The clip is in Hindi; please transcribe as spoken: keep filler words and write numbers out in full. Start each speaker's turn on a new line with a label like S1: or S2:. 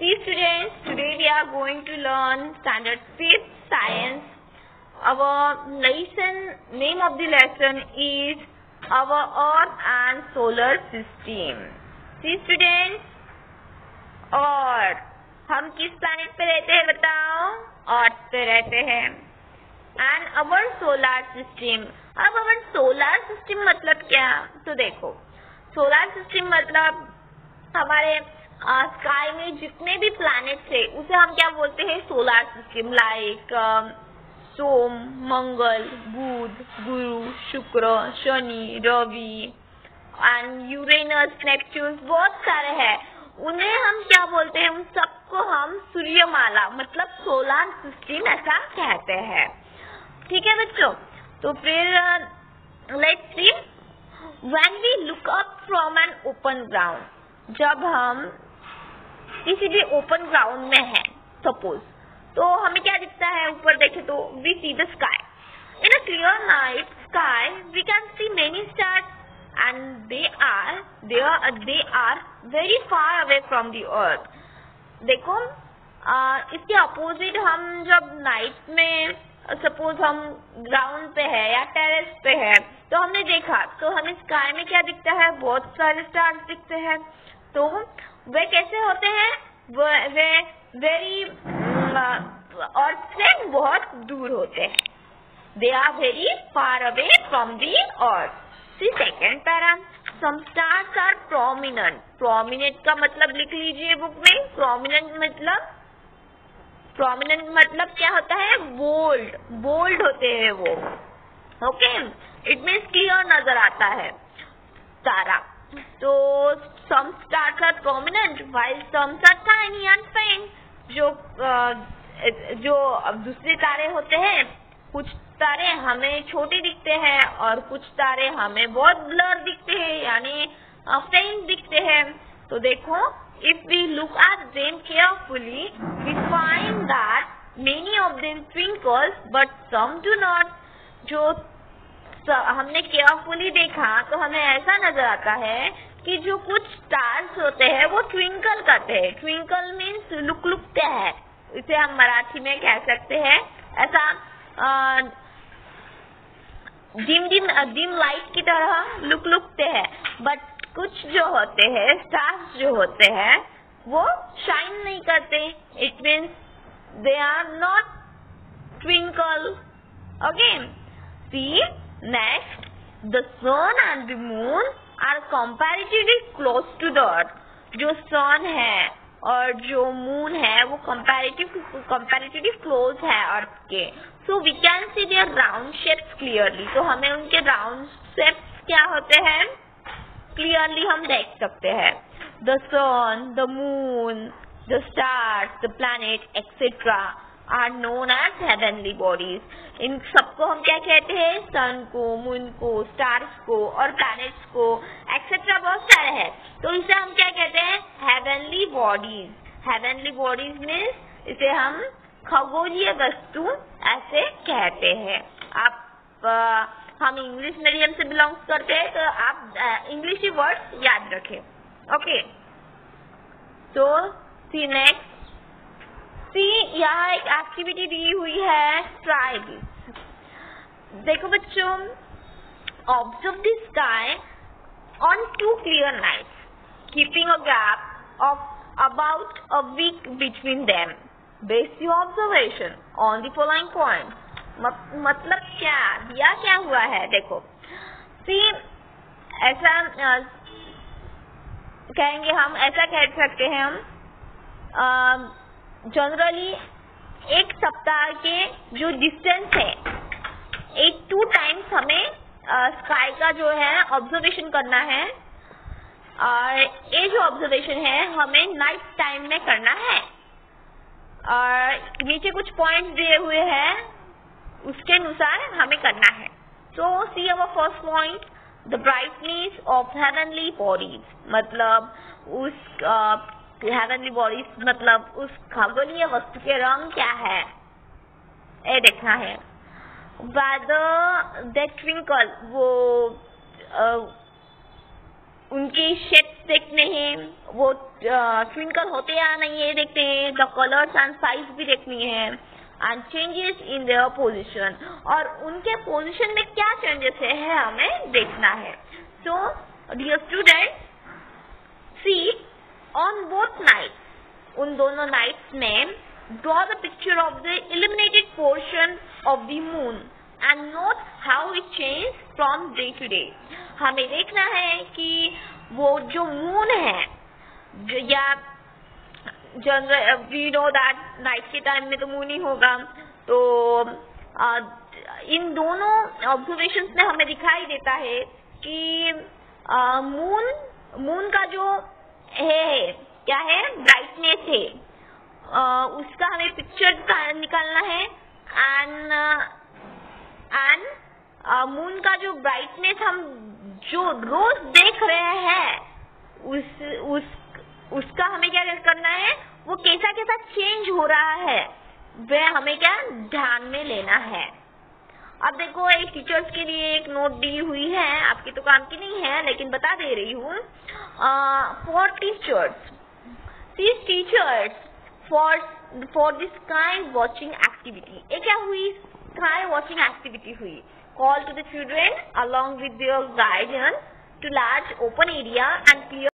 S1: See students, today we are going to learn standard fifth science. Our lesson, name of the lesson is our earth and solar system. See students, और हम किस planet पे रहते हैं बताओ? अर्थ पे रहते हैं. And our solar system. अब our solar system मतलब क्या? तो देखो, solar system मतलब हमारे स्काई uh, में जितने भी प्लैनेट्स है उसे हम क्या बोलते हैं? Solar system. Like Som, Mangal, Budh, Guru, Shukra, Shani, Ravi and Uranus, Neptune, बहुत सारे हैं. उन्हें हम क्या बोलते हैं? उन सबको हम सूर्यमाला मतलब सोलर सिस्टम ऐसा कहते हैं. ठीक है बच्चों. तो फिर let's see, when we look up from an open ground, जब हम किसी भी ओपन ग्राउंड में है सपोज, तो हमें क्या दिखता है? ऊपर देखे तो we see the sky. In a clear night sky we can see many stars and they are they are they are very far away from the earth. देखो आ, इसके अपोजिट हम जब नाइट में सपोज हम ग्राउंड पे है या टेरेस पे है तो हमने देखा तो हमें स्काई में क्या दिखता है? बहुत सारे स्टार्स दिखते हैं. तो वे कैसे होते हैं? वे वेरी अर्थ से बहुत दूर होते हैं. They are very far away from the earth. See second para, some stars are prominent. Prominent का मतलब लिख लीजिए बुक में. प्रोमिनेंट मतलब प्रोमिनेंट मतलब क्या होता है? बोल्ड. बोल्ड होते हैं वो. ओके, इट मीन्स क्लियर नजर आता है तारा. तो some stars are prominent while some are tiny and faint. जो जो दूसरे तारे होते हैं, कुछ तारे हमें छोटे दिखते हैं और कुछ तारे हमें बहुत ब्लर दिखते हैं यानी फेंट दिखते हैं. तो देखो, if we look at them carefully we find that many of them twinkles but some do not. जो हमने केयरफुली देखा तो हमें ऐसा नजर आता है कि जो कुछ स्टार्स होते हैं वो ट्विंकल करते हैं. ट्विंकल मीन्स लुक लुकते हैं. इसे हम मराठी में कह सकते हैं ऐसा डिम डिम डिम लाइट की तरह लुक लुकते हैं. बट कुछ जो होते हैं स्टार्स जो होते हैं वो शाइन नहीं करते. It means they are not twinkle. Okay, see next, the sun and the moon are comparatively close to the earth. जो सन है और जो मून है वो कंपैरेटिव कंपैरेटिवली क्लोज है अर्थ के. So we can see their round shapes clearly. तो हमें उनके राउंड शेप्स क्या होते हैं क्लियरली हम देख सकते हैं. The sun, the moon, the stars, the planet etcetera are known as heavenly bodies. इन सबको हम क्या कहते हैं? सन को, मून को, स्टार्स को और प्लैनेट्स को एक्सेट्रा बहुत सारे हैं. तो इसे हम क्या कहते हैं? Heavenly bodies. Heavenly bodies means इसे हम खगोलीय वस्तु ऐसे कहते हैं. आप आ, हम इंग्लिश मीडियम से बिलोंग्स करते हैं तो आप इंग्लिश ही वर्ड्स याद रखें. ओके, तो सी नेक्स्ट. सी यहाँ एक एक्टिविटी दी हुई है ट्राइब. देखो बच्चों, observe the sky on two clear nights keeping a gap of about a week between them. Base your observation on the following point. मतलब क्या दिया क्या हुआ है? देखो, सी ऐसा आ, कहेंगे हम, ऐसा कह सकते हैं हम जनरली एक सप्ताह के जो डिस्टेंस है एक टू टाइम्स हमें स्काई का जो है ऑब्जर्वेशन करना है. और ये जो ऑब्जर्वेशन है हमें नाइट टाइम में करना है. और नीचे कुछ पॉइंट्स दिए हुए हैं उसके अनुसार हमें करना है. So see our first point, the brightness of heavenly bodies. मतलब उस हेवनली बॉडीज मतलब उस खगोलीय वस्तु के रंग क्या है ये देखना है. whether they twinkle, वो आ, उनकी शेप देखते हैं, वो ट्विंकल होते या नहीं ये देखते हैं, द कलर्स एंड साइज भी देखनी है, and changes in their position, और उनके पोजीशन में क्या चेंजेस है हमें देखना है. So dear students, see on both nights, उन दोनों नाइट्स में draw the picture of the illuminated portion of the moon and note how it changed from day to day. हमें देखना है कि वो जो मून है, या general we know that night के टाइम में तो मून ही होगा, तो आ, इन दोनों ऑब्जर्वेशंस में हमें दिखाई देता है कि मून मून का जो है क्या है, ब्राइटनेस है, Uh, उसका हमें पिक्चर निकालना है, एंड एंड मून का जो ब्राइटनेस हम जो रोज देख रहे हैं उस उस उसका हमें क्या करना है, वो कैसा कैसा चेंज हो रहा है वह हमें क्या ध्यान में लेना है. अब देखो, एक टीचर्स के लिए एक नोट दी हुई है, आपकी तो काम की नहीं है लेकिन बता दे रही हूँ. For teachers, these teachers for for the sky watching activity. ये क्या हुई, sky watching activity हुई. Call to the children along with their guardian to large open area and clear